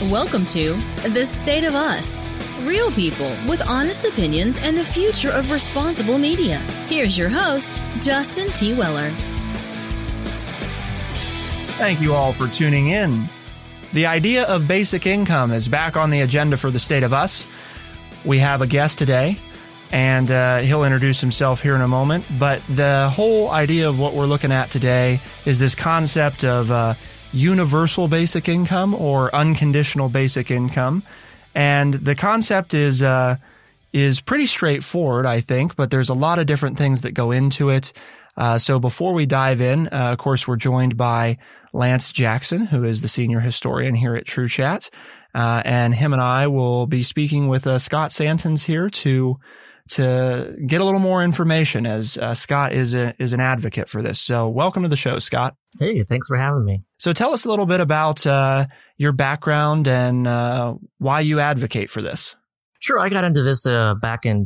Welcome to The State of Us. Real people with honest opinions and the future of responsible media. Here's your host, Justin T. Weller. Thank you all for tuning in. The idea of basic income is back on the agenda for The State of Us. We have a guest today, and he'll introduce himself here in a moment. But the whole idea of what we're looking at today is this concept of universal basic income or unconditional basic income. And the concept is pretty straightforward, I think, but there's a lot of different things that go into it. So before we dive in, of course, we're joined by Lance Jackson, who is the senior historian here at TrueChat. And him and I will be speaking with Scott Santens here to get a little more information, as Scott is an advocate for this. So welcome to the show, Scott. Hey, thanks for having me. So tell us a little bit about your background and why you advocate for this. Sure. I got into this back in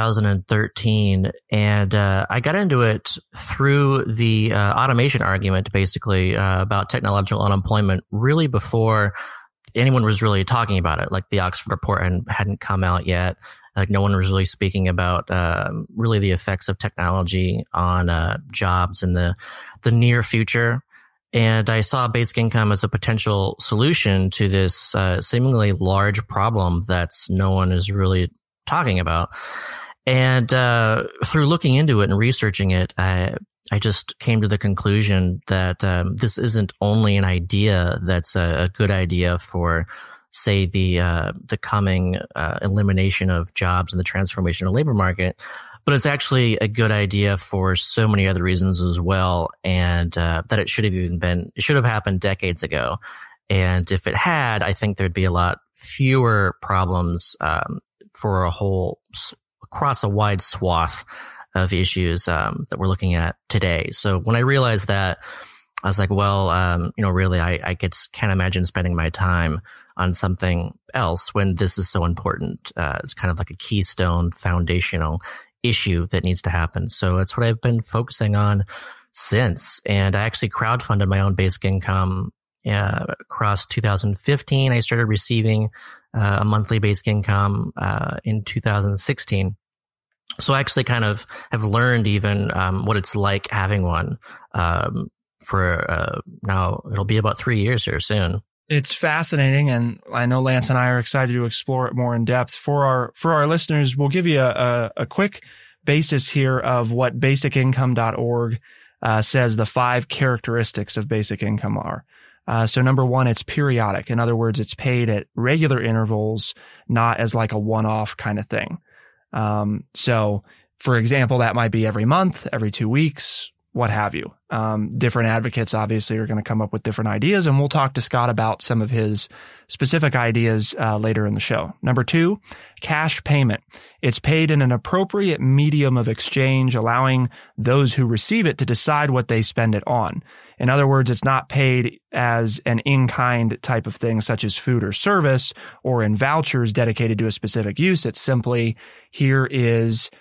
2013, and I got into it through the automation argument, basically, about technological unemployment, really before anyone was really talking about it. Like the Oxford report hadn't come out yet. Like no one was really speaking about really the effects of technology on jobs in the near future. And I saw basic income as a potential solution to this seemingly large problem that's no one is really talking about. And through looking into it and researching it, I just came to the conclusion that this isn't only an idea that's a good idea for, say, the coming elimination of jobs and the transformation of the labor market, but it's actually a good idea for so many other reasons as well, and that it should have happened decades ago. And if it had, I think there'd be a lot fewer problems for across a wide swath of issues that we're looking at today. So when I realized that, I was like, well, really, I can't imagine spending my time on something else when this is so important. It's kind of like a keystone foundational issue that needs to happen. So that's what I've been focusing on since. And I actually crowdfunded my own basic income across 2015. I started receiving a monthly basic income in 2016. So I actually kind of have learned even what it's like having one for now. It'll be about 3 years here soon. It's fascinating, and I know Lance and I are excited to explore it more in depth. For our listeners, we'll give you a quick basis here of what basicincome.org says the 5 characteristics of basic income are. So number 1, it's periodic. In other words, it's paid at regular intervals, not as like a one-off kind of thing. So for example, that might be every month, every 2 weeks, what have you. Different advocates obviously are going to come up with different ideas, and we'll talk to Scott about some of his specific ideas later in the show. Number 2, cash payment. It's paid in an appropriate medium of exchange, allowing those who receive it to decide what they spend it on. In other words, it's not paid as an in-kind type of thing, such as food or service, or in vouchers dedicated to a specific use. It's simply, here is,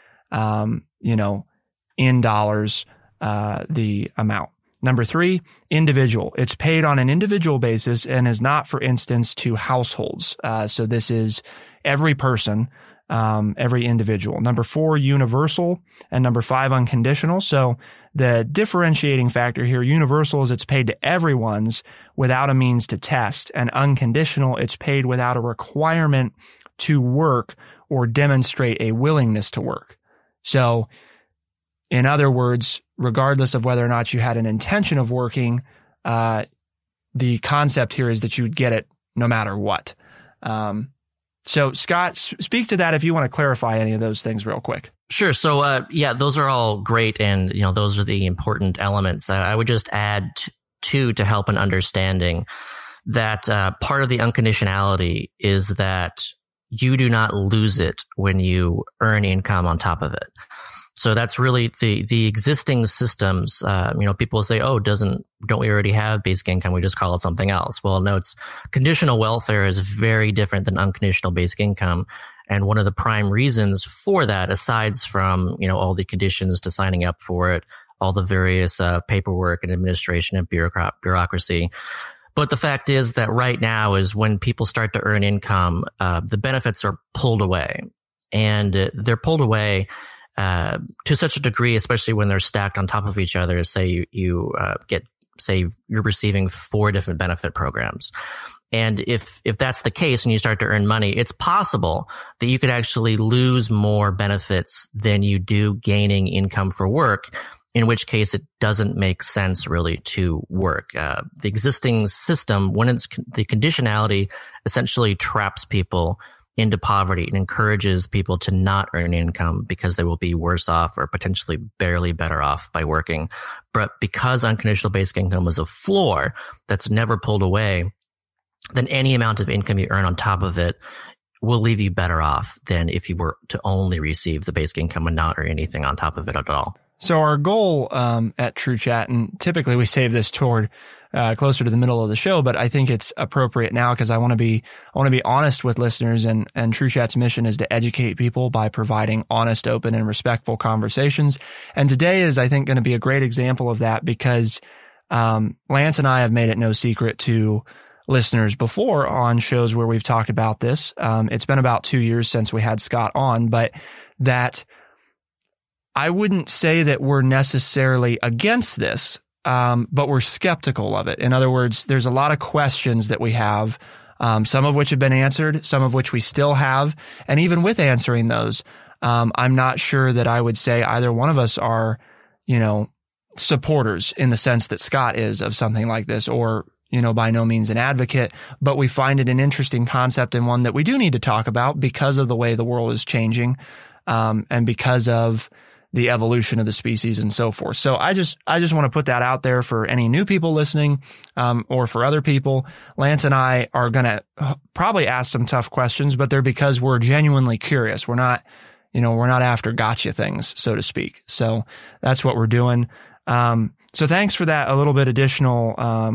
in dollars, the amount. Number 3, individual. It's paid on an individual basis and is not, for instance, to households. So this is every person, every individual. Number 4, universal, and number 5, unconditional. So the differentiating factor here, universal, is it's paid to everyone's without a means to test, and unconditional, it's paid without a requirement to work or demonstrate a willingness to work. So in other words, regardless of whether or not you had an intention of working, the concept here is that you would get it no matter what. So Scott, speak to that if you want to clarify any of those things real quick. Sure. So, those are all great. And, those are the important elements. I would just add two to help in understanding that part of the unconditionality is that you do not lose it when you earn income on top of it. So that's really the existing systems. People say, "Oh, don't we already have basic income? We just call it something else." Well, no, it's conditional welfare is very different than unconditional basic income. And one of the prime reasons for that, aside from, all the conditions to signing up for it, all the various paperwork and administration and bureaucracy, But the fact is that right now is when people start to earn income, the benefits are pulled away. And they're pulled away to such a degree, especially when they're stacked on top of each other. Say you get, say you're receiving 4 different benefit programs. And if that's the case and you start to earn money, it's possible that you could actually lose more benefits than you do gaining income for work, in which case it doesn't make sense really to work. The existing system, when it's the conditionality, essentially traps people into poverty and encourages people to not earn income because they will be worse off or potentially barely better off by working. But because unconditional basic income is a floor that's never pulled away, then any amount of income you earn on top of it will leave you better off than if you were to only receive the basic income and not earn anything on top of it at all. So our goal at TrueChat, and typically we save this toward closer to the middle of the show, but I think it's appropriate now because I want to be honest with listeners, and TrueChat's mission is to educate people by providing honest, open, and respectful conversations. And today is, I think, going to be a great example of that because Lance and I have made it no secret to listeners before on shows where we've talked about this. It's been about 2 years since we had Scott on, but that I wouldn't say that we're necessarily against this. But we're skeptical of it. In other words, there's a lot of questions that we have, some of which have been answered, some of which we still have. And even with answering those, I'm not sure that I would say either one of us are, supporters in the sense that Scott is of something like this, or, by no means an advocate, but we find it an interesting concept and one that we do need to talk about because of the way the world is changing, and because of the evolution of the species and so forth. So I just want to put that out there for any new people listening, or for other people. Lance and I are going to probably ask some tough questions, but they're because we're genuinely curious. We're not after gotcha things, so to speak. So that's what we're doing. So thanks for that, a little bit additional,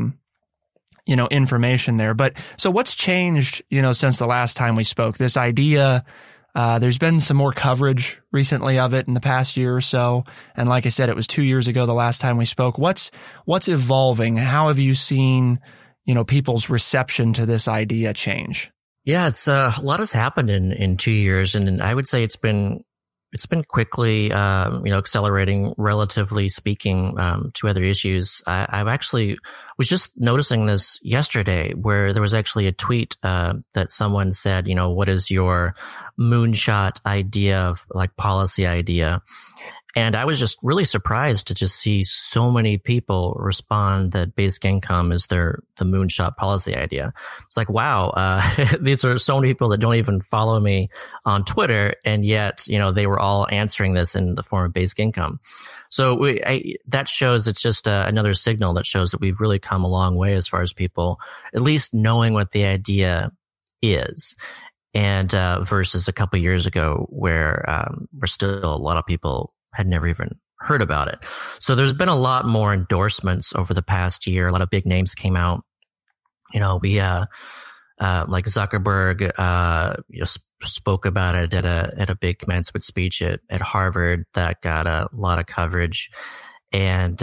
information there. But so what's changed, since the last time we spoke? This idea, there's been some more coverage recently of it in the past year or so. And like I said, it was 2 years ago the last time we spoke. What's evolving? How have you seen, people's reception to this idea change? Yeah, it's a lot has happened in 2 years, and I would say it's been quickly, accelerating, relatively speaking, to other issues. I've actually was just noticing this yesterday, where there was actually a tweet that someone said, what is your moonshot idea of policy idea? And I was just really surprised to just see so many people respond that basic income is the moonshot policy idea. It's like, wow, these are so many people that don't even follow me on Twitter. And yet, they were all answering this in the form of basic income. So that shows it's just another signal that shows that we've really come a long way as far as people at least knowing what the idea is. And versus a couple of years ago where still a lot of people had never even heard about it. So there's been a lot more endorsements over the past year. A lot of big names came out. We like Zuckerberg spoke about it at a big commencement speech at Harvard that got a lot of coverage. And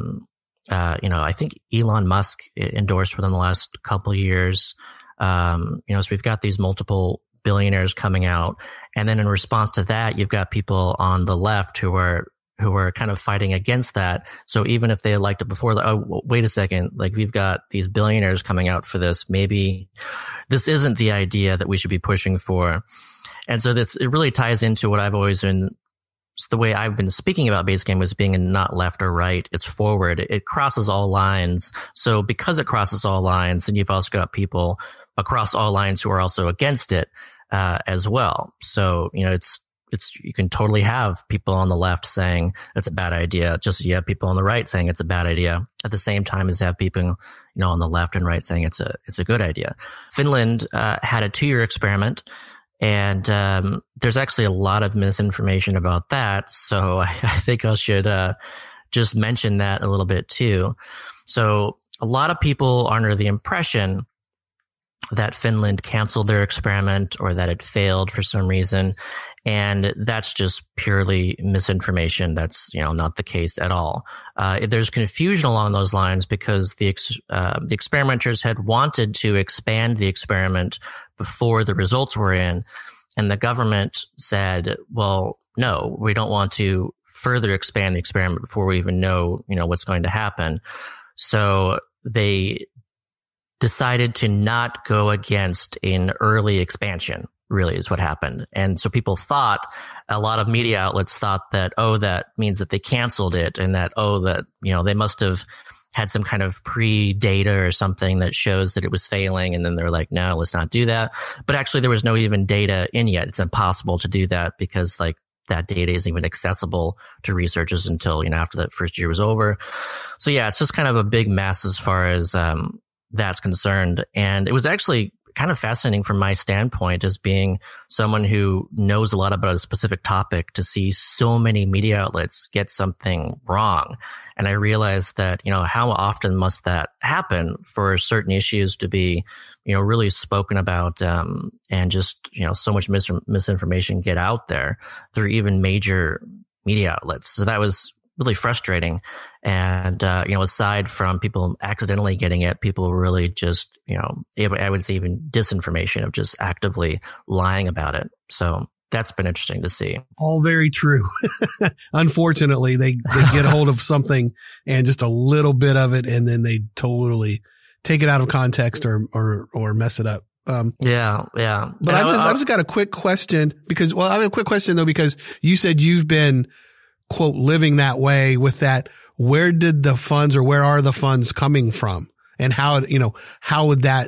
I think Elon Musk endorsed within the last couple of years. So we've got these multiple billionaires coming out. And then in response to that, you've got people on the left who are kind of fighting against that. So even if they liked it before, wait a second, we've got these billionaires coming out for this. Maybe this isn't the idea that we should be pushing for. And so it really ties into what I've always been, the way I've been speaking about basic income as being not left or right. It's forward. It crosses all lines. So because it crosses all lines, then you've also got people across all lines who are also against it. As well. So, it's you can totally have people on the left saying it's a bad idea, just as you have people on the right saying it's a bad idea, at the same time as have people, on the left and right saying it's a good idea. Finland had a 2-year experiment, and there's actually a lot of misinformation about that. So I think I should just mention that a little bit too. So a lot of people are under the impression that Finland canceled their experiment or that it failed for some reason. And that's just purely misinformation. That's, not the case at all. There's confusion along those lines because the experimenters had wanted to expand the experiment before the results were in. And the government said, well, no, we don't want to further expand the experiment before we even know, what's going to happen. So they decided to not go against an early expansion, really is what happened. And so people thought, a lot of media outlets thought that, that means that they canceled it and that, they must have had some kind of pre-data or something that shows that it was failing. And then they're like, no, let's not do that. But actually there was no even data in yet. It's impossible to do that because that data isn't even accessible to researchers until, after that first year was over. So yeah, it's just kind of a big mess as far as, that's concerned. And it was actually kind of fascinating from my standpoint as being someone who knows a lot about a specific topic to see so many media outlets get something wrong. And I realized that, how often must that happen for certain issues to be, really spoken about, and just, so much misinformation get out there through even major media outlets. So that was really frustrating. And, aside from people accidentally getting it, people really just, I would say even disinformation of just actively lying about it. So that's been interesting to see. All very true. Unfortunately, they get a hold of something and just a little bit of it, and then they totally take it out of context or mess it up. Yeah. But I've just got a quick question because you said you've been, quote, living that way with that. Where did the funds, or where are the funds coming from, and how would that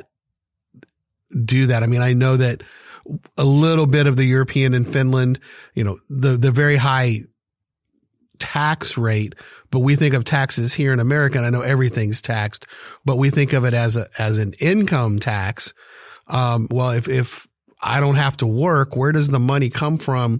do that? I mean, I know that a little bit of the European and Finland, the very high tax rate, but we think of taxes here in America, and I know everything's taxed, but we think of it as an income tax. Well, if I don't have to work, where does the money come from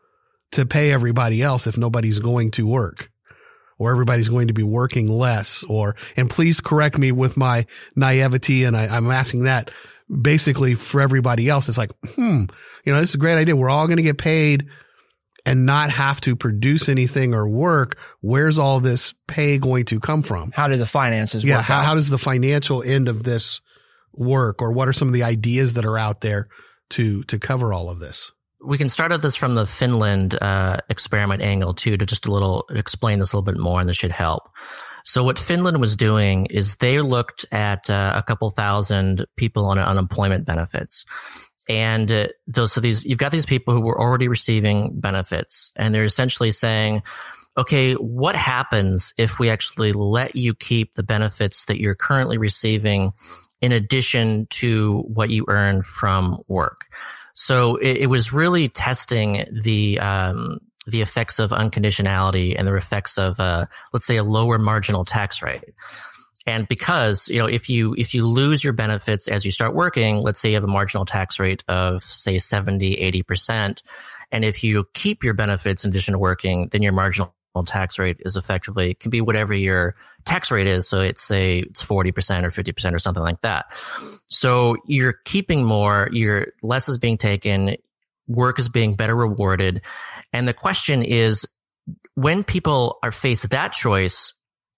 to pay everybody else if nobody's going to work, or everybody's going to be working less? And please correct me with my naivety, and I'm asking that basically for everybody else. It's like, this is a great idea. We're all going to get paid and not have to produce anything or work. Where's all this pay going to come from? How do the finances work? Yeah. How does the financial end of this work, or what are some of the ideas that are out there to cover all of this? We can start at this from the Finland experiment angle too, to just explain this a little bit more, and this should help. So what Finland was doing is they looked at a couple thousand people on unemployment benefits. And you've got these people who were already receiving benefits, and they're essentially saying, okay, what happens if we actually let you keep the benefits that you're currently receiving in addition to what you earn from work? So it was really testing the effects of unconditionality and the effects of, let's say, a lower marginal tax rate. And because, if you lose your benefits as you start working, let's say you have a marginal tax rate of, say, 70, 80%. And if you keep your benefits in addition to working, then your marginal tax rate is effectively, can be whatever your tax rate is. So it's 40% or 50% or something like that. So you're keeping more, less is being taken, work is being better rewarded. And the question is, when people are faced that choice,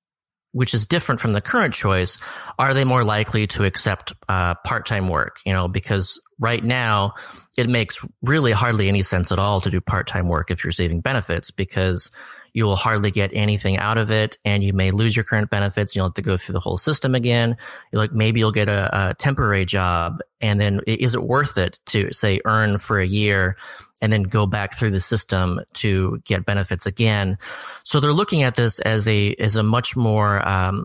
which is different from the current choice, are they more likely to accept part-time work? Because right now it makes really hardly any sense at all to do part-time work if you're receiving benefits, because you will hardly get anything out of it, and you may lose your current benefits. You'll have to go through the whole system again. Maybe you'll get a temporary job, and then is it worth it to, say, earn for a year and then go back through the system to get benefits again? So they're looking at this as a much more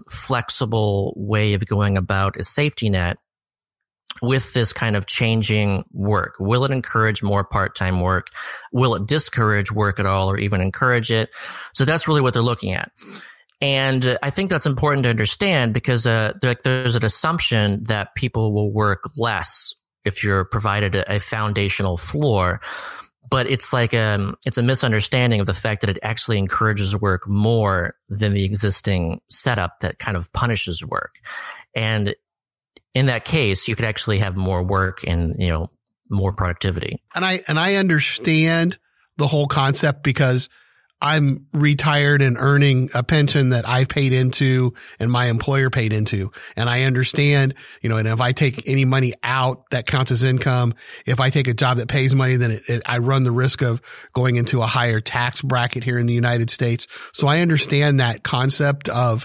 flexible way of going about a safety net with this kind of changing work. Will it encourage more part-time work? Will it discourage work at all, or even encourage it? So that's really what they're looking at. And I think that's important to understand, because there's an assumption that people will work less if you're provided a foundational floor. But it's it's a misunderstanding of the fact that it actually encourages work more than the existing setup that kind of punishes work. And in that case, you could actually have more work and, more productivity. And I understand the whole concept because I'm retired and earning a pension that I paid into and my employer paid into. And I understand, and if I take any money out, that counts as income. If I take a job that pays money, then I run the risk of going into a higher tax bracket here in the United States. So I understand that concept of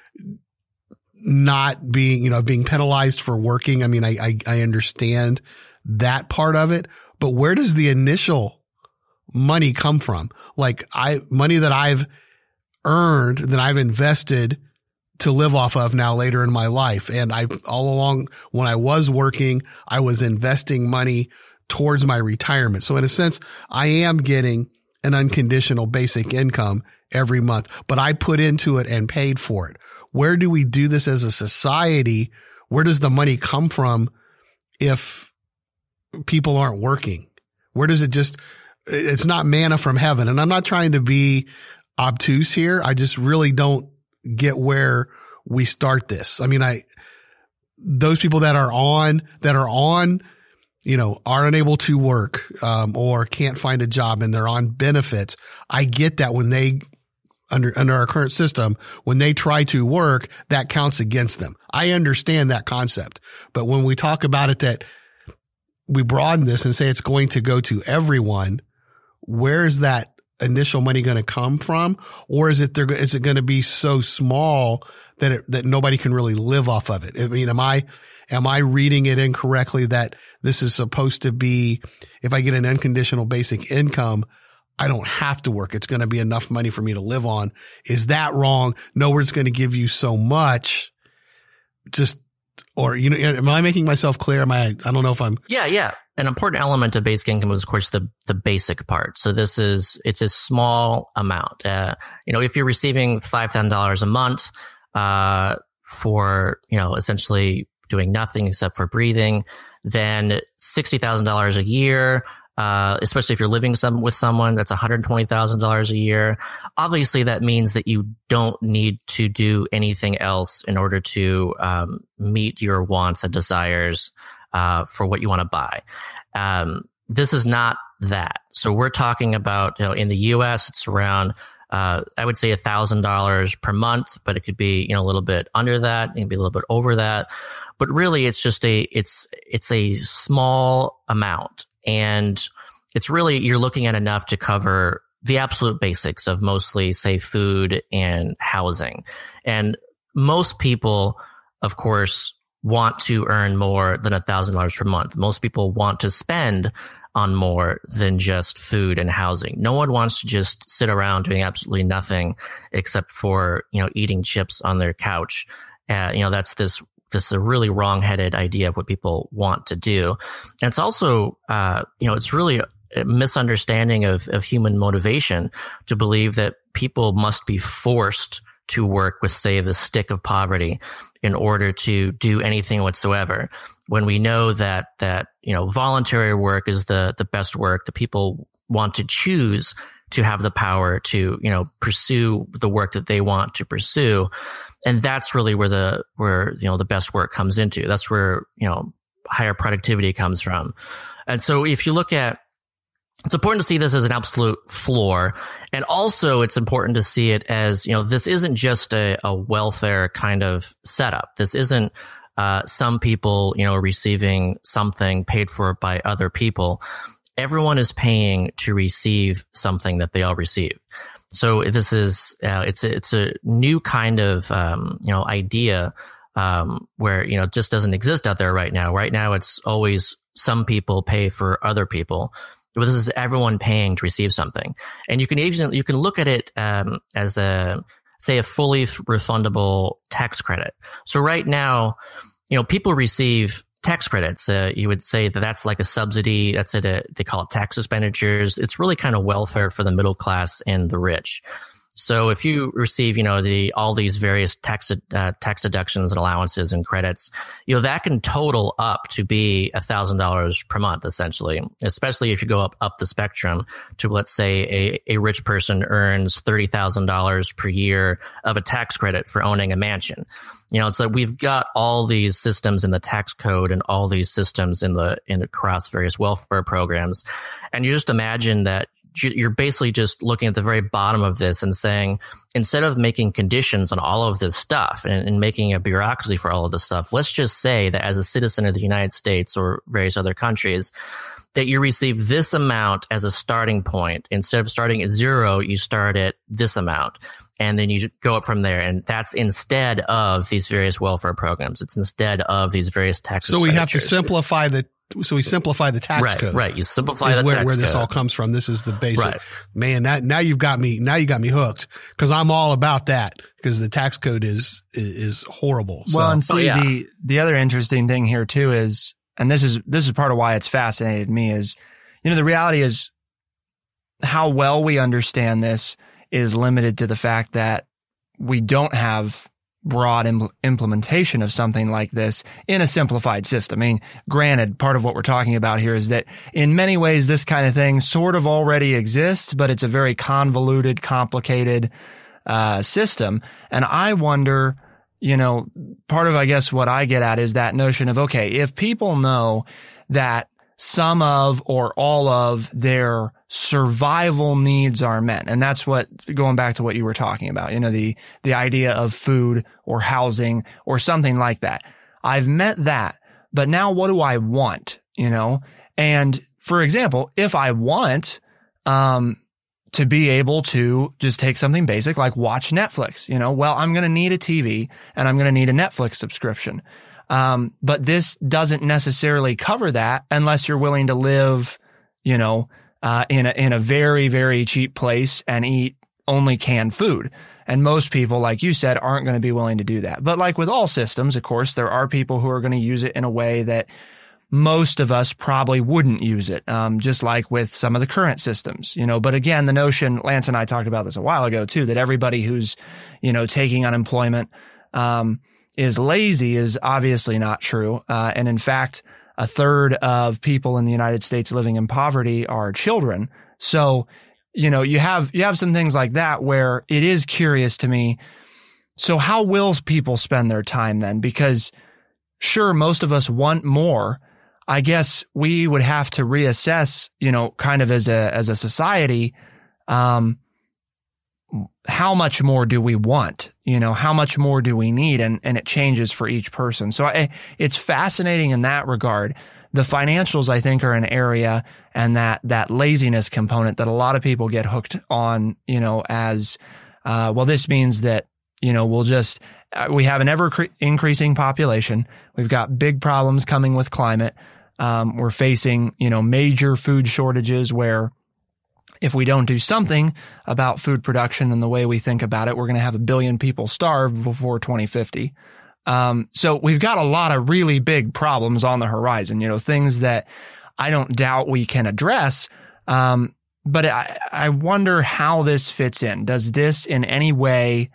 not being, being penalized for working. I mean, I understand that part of it, but where does the initial money come from? Like money that I've earned, that I've invested to live off of now later in my life. And all along when I was working, I was investing money towards my retirement. So in a sense, I am getting an unconditional basic income every month, but I put into it and paid for it. Where do we do this as a society? Where does the money come from if people aren't working? Where does it's not manna from heaven. And I'm not trying to be obtuse here. I just really don't get where we start this. I mean, those people that are on, are unable to work, or can't find a job and they're on benefits. I get that when they, under our current system, when they try to work, that counts against them. I understand that concept. But when we talk about it, that we broaden this and say it's going to go to everyone, where is that initial money going to come from? Or is it going to be so small that nobody can really live off of it? I mean, am I reading it incorrectly that this is supposed to be, if I get an unconditional basic income, I don't have to work. It's going to be enough money for me to live on. Is that wrong? No, it's going to give you so much. Am I making myself clear? I don't know if I'm. Yeah. An important element of basic income is, of course, the basic part. So it's a small amount. If you're receiving $5,000 a month, for, essentially doing nothing except for breathing, then $60,000 a year, especially if you're living with someone, that's $120,000 a year. Obviously, that means that you don't need to do anything else in order to meet your wants and desires for what you want to buy. This is not that. So we're talking about, in the U.S., it's around, I would say $1,000 per month, but it could be, a little bit under that. It can be a little bit over that. But really, it's just it's a small amount. And it's really, you're looking at enough to cover the absolute basics of mostly, say, food and housing. And most people, of course, want to earn more than $1,000 per month. Most people want to spend on more than just food and housing. No one wants to just sit around doing absolutely nothing except for, eating chips on their couch. That's this a really wrong-headed idea of what people want to do. And it's also, it's really a misunderstanding of human motivation to believe that people must be forced to work with, say, the stick of poverty in order to do anything whatsoever, when we know that voluntary work is the best work. The people want to choose to have the power to, pursue the work that they want to pursue. And that's really where the best work comes into. That's where, higher productivity comes from. And so if you look at, it's important to see this as an absolute floor. And also it's important to see it as, this isn't just a welfare kind of setup. This isn't, some people, receiving something paid for by other people. Everyone is paying to receive something that they all receive. So this is, it's a new kind of, idea, where, it just doesn't exist out there right now. Right now, it's always some people pay for other people. But this is everyone paying to receive something. And you can look at it, as a fully refundable tax credit. So right now, people receive tax credits. You would say that that's like a subsidy. That's it. They call it tax expenditures. It's really kind of welfare for the middle class and the rich. So if you receive, all these various tax deductions and allowances and credits, that can total up to be $1,000 per month, essentially, especially if you go up the spectrum to, let's say, a rich person earns $30,000 per year of a tax credit for owning a mansion. So we've got all these systems in the tax code and all these systems in across various welfare programs. And you just imagine that you're basically just looking at the very bottom of this and saying, instead of making conditions on all of this stuff and making a bureaucracy for all of this stuff, let's just say that as a citizen of the United States or various other countries, that you receive this amount as a starting point. Instead of starting at zero, you start at this amount. And then you go up from there. And that's instead of these various welfare programs. It's instead of these various tax expenditures. So we have to simplify we simplify the tax code. Right. You simplify the tax code. Where this all comes from. This is the basic. Right. Man, now you got me hooked, because I'm all about that, because the tax code is horrible. So. Well, and see, the other interesting thing here too is, and this is part of why it's fascinated me, is, the reality is how well we understand this is limited to the fact that we don't have broad implementation of something like this in a simplified system. I mean, granted, part of what we're talking about here is that in many ways, this kind of thing sort of already exists, but it's a very convoluted, complicated system. And I wonder, part of, I guess, what I get at is that notion of, okay, if people know that some of or all of their survival needs are met. And that's what, going back to what you were talking about, the idea of food or housing or something like that. I've met that, but now what do I want? And for example, if I want, to be able to just take something basic like watch Netflix, well, I'm going to need a TV and I'm going to need a Netflix subscription. But this doesn't necessarily cover that unless you're willing to live, in a very, very cheap place and eat only canned food. And most people, like you said, aren't going to be willing to do that. But like with all systems, of course, there are people who are going to use it in a way that most of us probably wouldn't use it. Just like with some of the current systems, but again, the notion, Lance and I talked about this a while ago too, that everybody who's, taking unemployment, is lazy is obviously not true. And in fact, a third of people in the United States living in poverty are children. So, you have some things like that where it is curious to me. So how will people spend their time then? Because sure, most of us want more. I guess we would have to reassess, kind of as a society, how much more do we want? How much more do we need? And it changes for each person. So it's fascinating in that regard. The financials, I think, are an area, and that laziness component that a lot of people get hooked on, as, well, this means that, we have an ever increasing population. We've got big problems coming with climate. We're facing, major food shortages where, if we don't do something about food production and the way we think about it, we're going to have 1 billion people starve before 2050. So we've got a lot of really big problems on the horizon, things that I don't doubt we can address. But I wonder how this fits in. Does this in any way,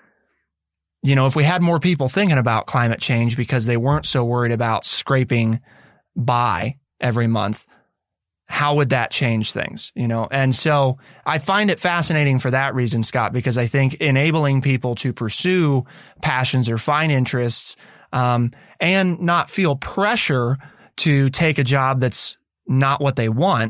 if we had more people thinking about climate change because they weren't so worried about scraping by every month, how would that change things? And so I find it fascinating for that reason, Scott, because I think enabling people to pursue passions or find interests, and not feel pressure to take a job that's not what they want,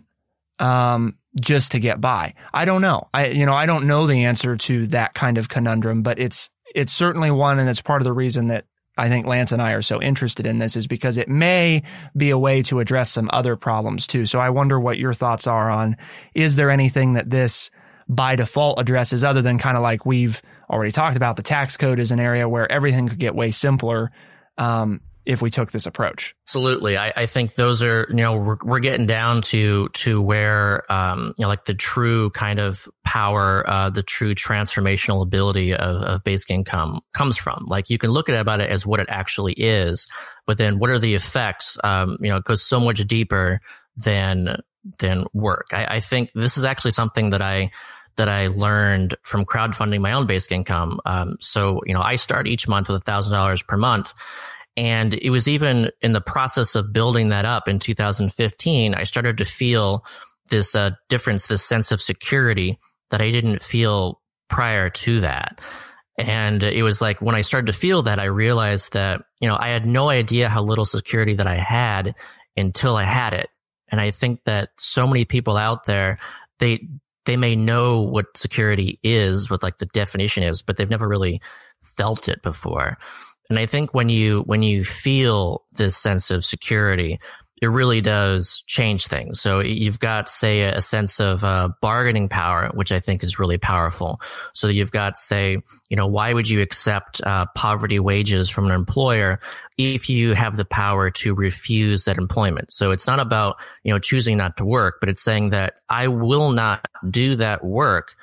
just to get by. I don't know. I don't know the answer to that kind of conundrum, but it's certainly one. And it's part of the reason that I think Lance and I are so interested in this, is because it may be a way to address some other problems too. So I wonder what your thoughts are on, is there anything that this by default addresses other than kind of like we've already talked about? The tax code is an area where everything could get way simpler, if we took this approach. Absolutely. I think those are, we're getting down to where, like the true kind of power, the true transformational ability of basic income comes from. Like, you can look at it as what it actually is, but then what are the effects? It goes so much deeper than work. I think this is actually something that that I learned from crowdfunding my own basic income. So, I start each month with $1,000 per month. And it was even in the process of building that up in 2015, I started to feel this difference, this sense of security that I didn't feel prior to that. And it was like when I started to feel that, I realized that, I had no idea how little security that I had until I had it. And I think that so many people out there, they may know what security is, what like the definition is, but they've never really felt it before. And I think when you feel this sense of security, it really does change things. So you've got, say, a sense of bargaining power, which I think is really powerful. So you've got, say, why would you accept poverty wages from an employer if you have the power to refuse that employment? So it's not about, choosing not to work, but it's saying that I will not do that work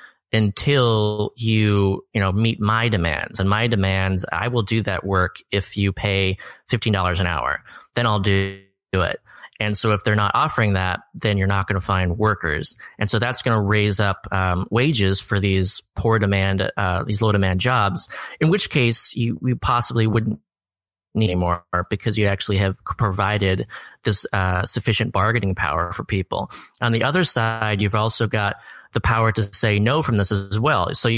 until you meet my demands. And my demands, I will do that work if you pay $15 an hour. Then I'll do it. And so if they're not offering that, then you're not going to find workers. And so that's going to raise up wages for these poor demand, these low demand jobs, in which case you possibly wouldn't need anymore because you actually have provided this sufficient bargaining power for people. On the other side, you've also got the power to say no from this as well. So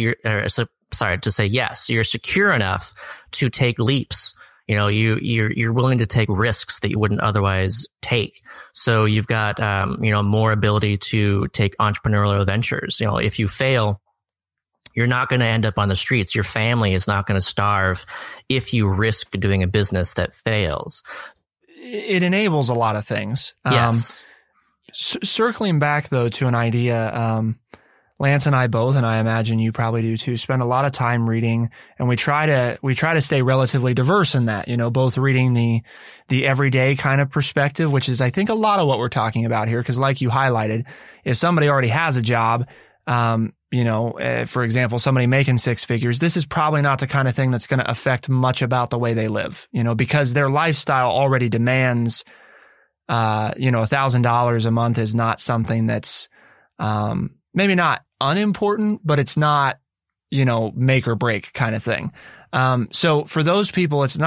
to say yes. So you're secure enough to take leaps. You're willing to take risks that you wouldn't otherwise take. So you've got, more ability to take entrepreneurial ventures. If you fail, you're not going to end up on the streets. Your family is not going to starve if you risk doing a business that fails. It enables a lot of things. Yes. Circling back though to an idea, Lance and I both, and I imagine you probably do too, spend a lot of time reading, and we try to stay relatively diverse in that, both reading the everyday kind of perspective, which is, I think, a lot of what we're talking about here. Cause like you highlighted, if somebody already has a job, for example, somebody making six figures, this is probably not the kind of thing that's going to affect much about the way they live, because their lifestyle already demands, $1,000 a month is not something that's, maybe not unimportant, but it's not, make or break kind of thing. So for those people, it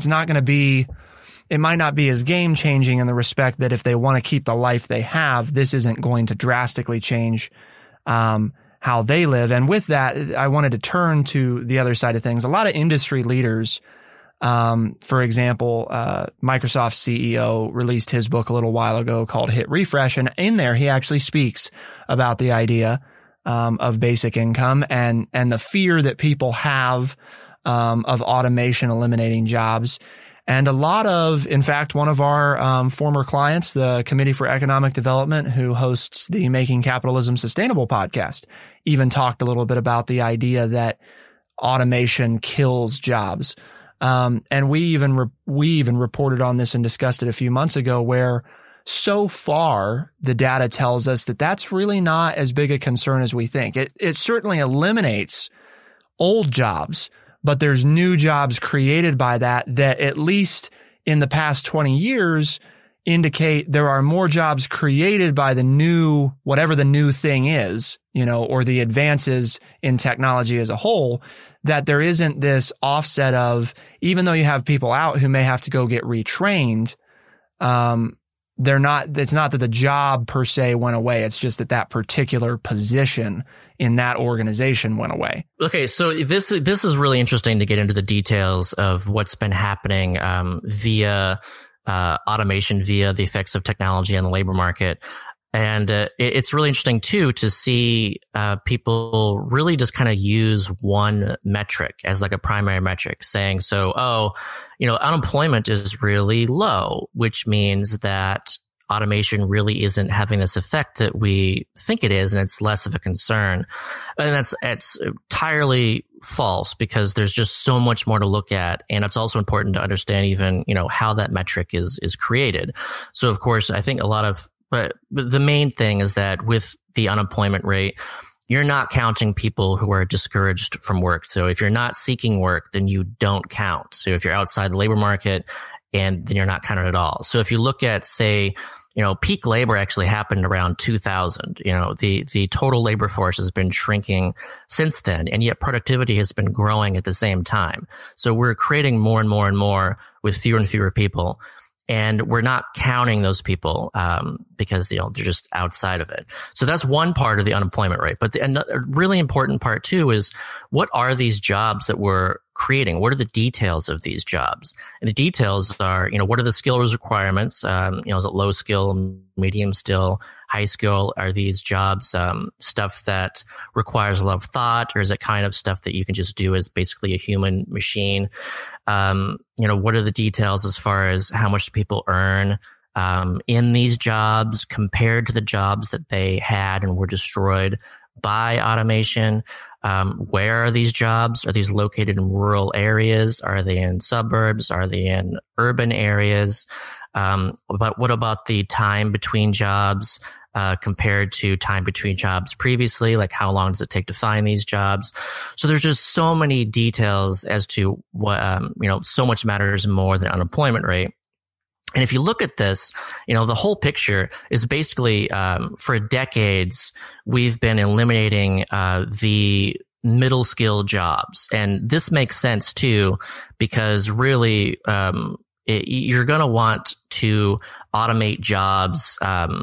might not be as game changing in the respect that if they want to keep the life they have, this isn't going to drastically change, how they live. And with that, I wanted to turn to the other side of things. A lot of industry leaders, for example, Microsoft's CEO released his book a little while ago called Hit Refresh. And in there, he actually speaks about the idea, of basic income and the fear that people have, of automation eliminating jobs. And in fact, one of our, former clients, the Committee for Economic Development, who hosts the Making Capitalism Sustainable podcast, even talked a little bit about the idea that automation kills jobs. And we even reported on this and discussed it a few months ago, where so far the data tells us that that's really not as big a concern as we think. It certainly eliminates old jobs, but there's new jobs created by that at least in the past 20 years indicate there are more jobs created by the new, whatever the new thing is, or the advances in technology as a whole, that there isn't this offset of, even though you have people out who may have to go get retrained, it's not that the job per se went away. It's just that particular position in that organization went away. Okay. So this is really interesting to get into the details of what's been happening, via, automation, via the effects of technology on the labor market. And it's really interesting too to see people really just kind of use one metric as like a primary metric, saying, unemployment is really low, which means that automation really isn't having this effect that we think it is, and it's less of a concern. And it's entirely false, because there's just so much more to look at, and it's also important to understand even how that metric is created. So of course, I think but the main thing is that with the unemployment rate, you're not counting people who are discouraged from work. So if you're not seeking work, then you don't count. So if you're outside the labor market, and then you're not counted at all. So if you look at, say, peak labor actually happened around 2000. The total labor force has been shrinking since then, and yet productivity has been growing at the same time. So we're creating more and more and more with fewer and fewer people. And we're not counting those people because they're just outside of it. So that's one part of the unemployment rate. But a really important part too is, what are these jobs that we're creating? What are the details of these jobs? And the details are, what are the skill requirements? Is it low skill, medium skill, high skill? Are these jobs stuff that requires a lot of thought, or is it kind of stuff that you can just do as basically a human machine? What are the details as far as how much people earn in these jobs compared to the jobs that they had and were destroyed by automation? Where are these jobs? Are these located in rural areas? Are they in suburbs? Are they in urban areas? But what about the time between jobs compared to time between jobs previously? Like, how long does it take to find these jobs? So there's just so many details as to what, so much matters more than unemployment rate. And if you look at this, the whole picture is basically, for decades, we've been eliminating the middle skill jobs. And this makes sense too, because really, you're going to want to automate jobs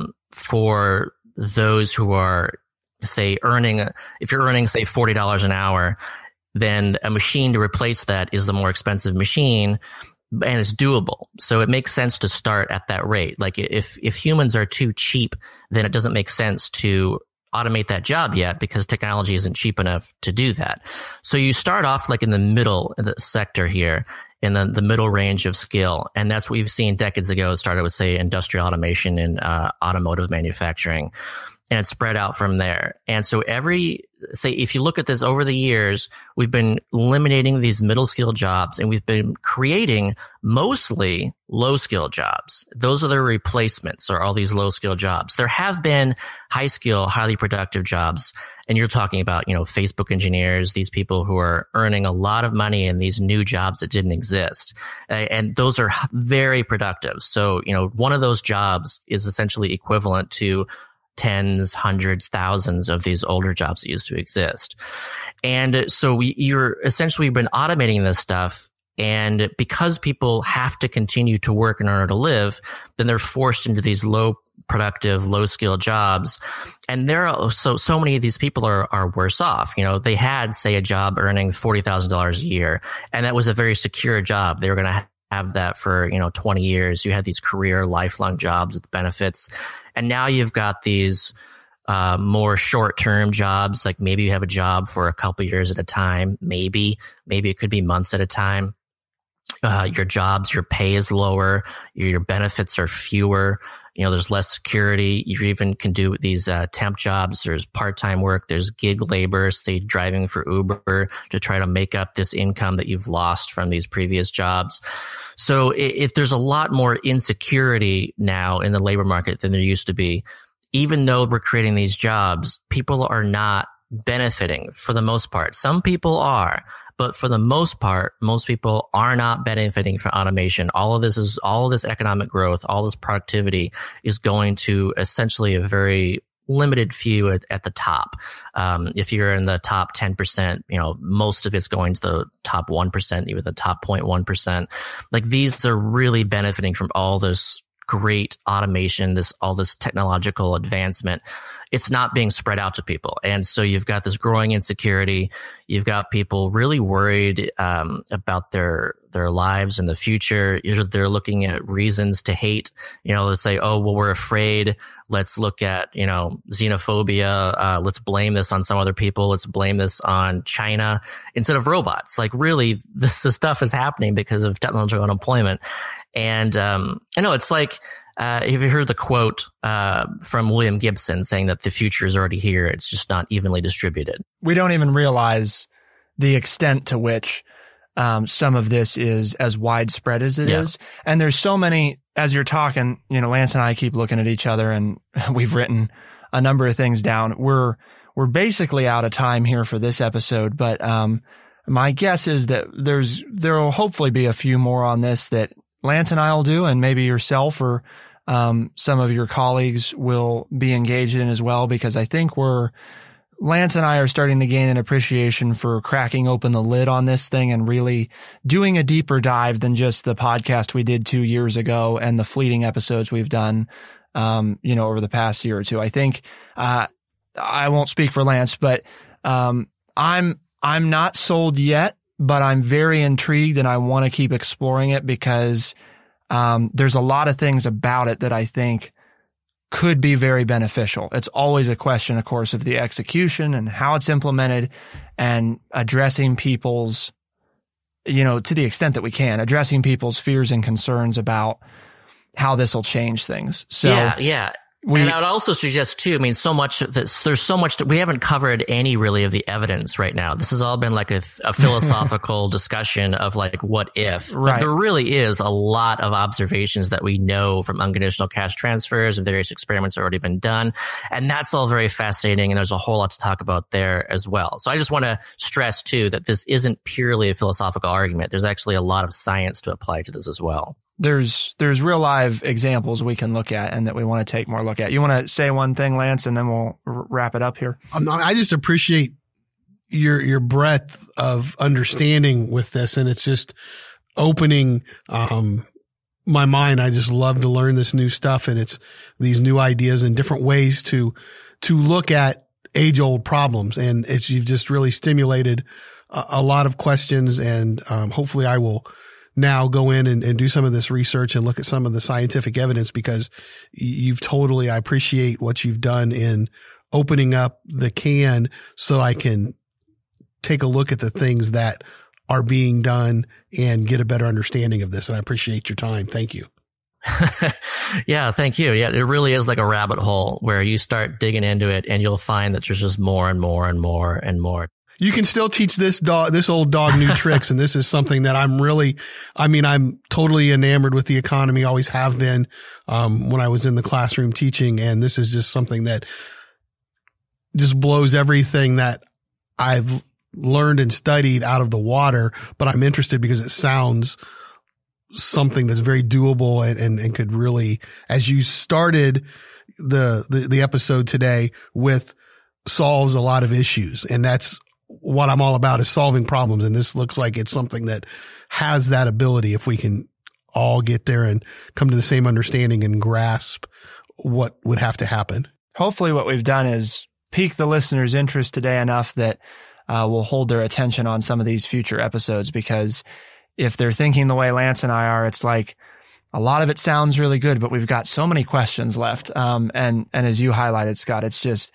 for those who are, say, if you're earning, say, $40 an hour, then a machine to replace that is the more expensive machine. And it's doable. So it makes sense to start at that rate. Like, if humans are too cheap, then it doesn't make sense to automate that job yet, because technology isn't cheap enough to do that. So you start off like in the middle of the sector here, in the middle range of skill. And that's what we've seen decades ago. It started with, say, industrial automation and automotive manufacturing. And it spread out from there. And so if you look at this over the years, we've been eliminating these middle skill jobs, and we've been creating mostly low skill jobs. Those are the replacements, or all these low skill jobs. There have been high skill, highly productive jobs. And you're talking about, Facebook engineers, these people who are earning a lot of money in these new jobs that didn't exist. And those are very productive. So, one of those jobs is essentially equivalent to tens, hundreds, thousands of these older jobs that used to exist. And so you're essentially been automating this stuff. And because people have to continue to work in order to live, then they're forced into these low productive, low skill jobs. And so many of these people are worse off. They had, say, a job earning $40,000 a year, and that was a very secure job. They were going to have that for, 20 years. You had these career, lifelong jobs with benefits. And now you've got these more short-term jobs. Like, maybe you have a job for a couple years at a time. Maybe it could be months at a time. Your pay is lower. Your benefits are fewer. There's less security. You even can do these temp jobs. There's part-time work. There's gig labor, say driving for Uber to try to make up this income that you've lost from these previous jobs. So if there's a lot more insecurity now in the labor market than there used to be, even though we're creating these jobs, people are not benefiting for the most part. Some people are. But for the most part, most people are not benefiting from automation. All of this economic growth, all this productivity is going to essentially a very limited few at the top. If you're in the top 10%, most of it's going to the top 1%, even the top 0.1%. Like, these are really benefiting from all this great automation, all this technological advancement. It's not being spread out to people. And so you've got this growing insecurity. You've got people really worried about their lives in the future. They're looking at reasons to hate. They say, oh, well, we're afraid. Let's look at, xenophobia. Let's blame this on some other people. Let's blame this on China instead of robots. Like, really, this stuff is happening because of technological unemployment. And I know it's like, have you heard the quote from William Gibson saying that the future is already here? It's just not evenly distributed. We don't even realize the extent to which some of this is as widespread as it is. And there's so many, as you're talking, Lance and I keep looking at each other, and we've written a number of things down. We're basically out of time here for this episode, but my guess is that there will hopefully be a few more on this that Lance and I will do, and maybe yourself or some of your colleagues will be engaged in as well, because I think Lance and I are starting to gain an appreciation for cracking open the lid on this thing and really doing a deeper dive than just the podcast we did 2 years ago and the fleeting episodes we've done, over the past year or two. I think, I won't speak for Lance, but, I'm not sold yet, but I'm very intrigued and I want to keep exploring it because, there's a lot of things about it that I think could be very beneficial. It's always a question, of course, of the execution and how it's implemented and addressing people's, to the extent that we can, addressing people's fears and concerns about how this will change things. So yeah. And I would also suggest too, there's so much that we haven't covered any really of the evidence right now. This has all been like a philosophical discussion of like, what if? Right. But there really is a lot of observations that we know from unconditional cash transfers and various experiments already been done. And that's all very fascinating. And there's a whole lot to talk about there as well. So I just want to stress too, that this isn't purely a philosophical argument. There's actually a lot of science to apply to this as well. There's real live examples we can look at and that we want to take more look at. You want to say one thing, Lance, and then we'll wrap it up here. I just appreciate your breadth of understanding with this, and it's just opening my mind. I just love to learn this new stuff, and it's these new ideas and different ways to look at age old problems. And you've just really stimulated a lot of questions, and hopefully I will now go in and do some of this research and look at some of the scientific evidence, because I appreciate what you've done in opening up the can so I can take a look at the things that are being done and get a better understanding of this. And I appreciate your time. Thank you. Yeah, thank you. Yeah, it really is like a rabbit hole where you start digging into it and you'll find that there's just more and more and more and more. You can still teach this old dog new tricks. And this is something that I'm totally enamored with the economy, always have been, when I was in the classroom teaching. And this is just something that just blows everything that I've learned and studied out of the water. But I'm interested because it sounds something that's very doable and could really, as you started the episode today with, solves a lot of issues. And that's what I'm all about, is solving problems. And this looks like it's something that has that ability, if we can all get there and come to the same understanding and grasp what would have to happen. Hopefully what we've done is pique the listeners' interest today enough that we'll hold their attention on some of these future episodes, because if they're thinking the way Lance and I are, it's like a lot of it sounds really good, but we've got so many questions left. And as you highlighted, Scott, it's just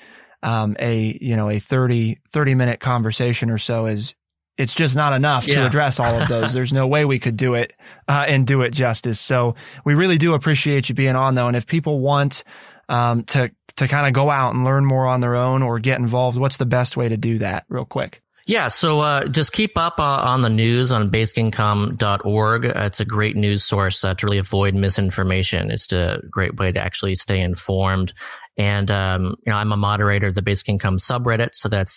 a 30 minute conversation or so it's just not enough to address all of those. There's no way we could do it, and do it justice. So we really do appreciate you being on, though. And if people want, to kind of go out and learn more on their own or get involved, what's the best way to do that real quick? Yeah, so just keep up on the news on basicincome.org. It's a great news source to really avoid misinformation. It's a great way to actually stay informed. And, I'm a moderator of the Basic Income subreddit. So that's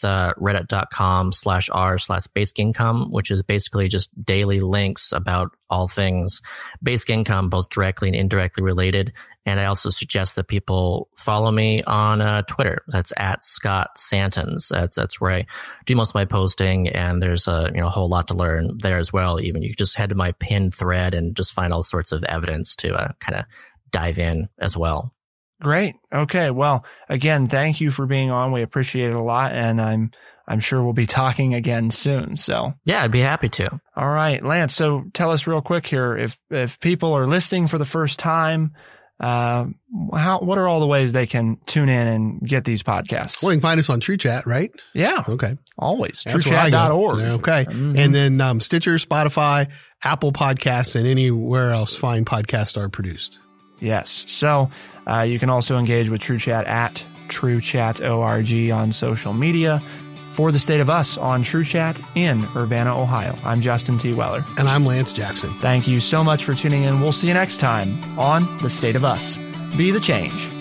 reddit.com/r/basic income, which is basically just daily links about all things basic income, both directly and indirectly related. And I also suggest that people follow me on Twitter. That's @ScottSantens. That's where I do most of my posting. And there's a whole lot to learn there as well. Even you can just head to my pinned thread and just find all sorts of evidence to kind of dive in as well. Great. Okay. Well, again, thank you for being on. We appreciate it a lot. And I'm sure we'll be talking again soon. So yeah, I'd be happy to. All right, Lance. So tell us real quick here, if people are listening for the first time, what are all the ways they can tune in and get these podcasts? Well, you can find us on TrueChat, right? Yeah. Okay. Always. TrueChat.org. Okay. Mm-hmm. And then, Stitcher, Spotify, Apple Podcasts, and anywhere else fine podcasts are produced. Yes. So, you can also engage with TrueChat at TrueChat.org on social media. For the State of Us on TrueChat in Urbana, Ohio. I'm Justin T. Weller. And I'm Lance Jackson. Thank you so much for tuning in. We'll see you next time on The State of Us. Be the change.